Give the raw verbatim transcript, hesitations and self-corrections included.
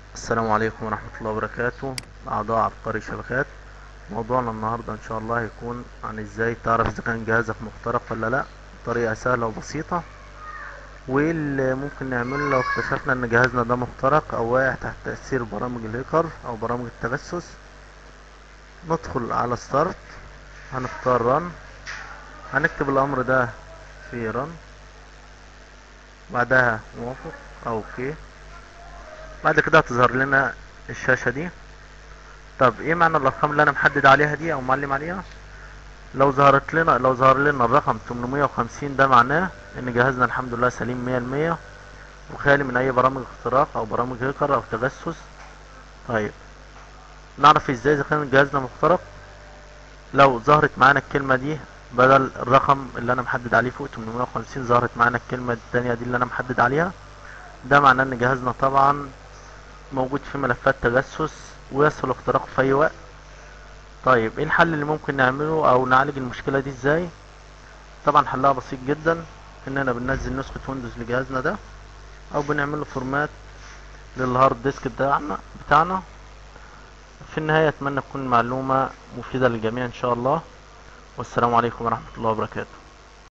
السلام عليكم ورحمة الله وبركاته. أعضاء عبقري شبكات. موضوعنا النهاردة إن شاء الله هيكون عن إزاي تعرف إذا كان جهازك مخترق ولا لأ، بطريقة سهلة وبسيطة. وإيه اللي ممكن نعمله لو اكتشفنا إن جهازنا ده مخترق أو واقع تحت تأثير برامج الهيكر أو برامج التجسس. ندخل على ستارت، هنختار رن، هنكتب الأمر ده في رن، بعدها موافق أو أوكي. بعد كده هتظهر لنا الشاشة دي. طب ايه معنى الارقام اللي انا محدد عليها دي او معلم عليها؟ لو ظهرت لنا لو ظهر لنا الرقم تمنمية وخمسين، ده معناه ان جهازنا الحمد لله سليم مية المية وخالي من اي برامج اختراق او برامج هيكر او تجسس. طيب، نعرف ازاي اذا كان جهازنا مخترق؟ لو ظهرت معانا الكلمة دي بدل الرقم اللي انا محدد عليه فوق تمنمية وخمسين، ظهرت معانا الكلمة التانية دي اللي انا محدد عليها، ده معناه ان جهازنا طبعا موجود في ملفات تجسس ويسهل اختراقه في اي وقت. طيب ايه الحل اللي ممكن نعمله او نعالج المشكلة دي ازاي؟ طبعا حلها بسيط جدا، اننا بننزل نسخة ويندوز لجهازنا ده او بنعمله فورمات للهارد ديسك بتاعنا بتاعنا في النهاية اتمنى تكون المعلومة مفيدة للجميع ان شاء الله، والسلام عليكم ورحمة الله وبركاته.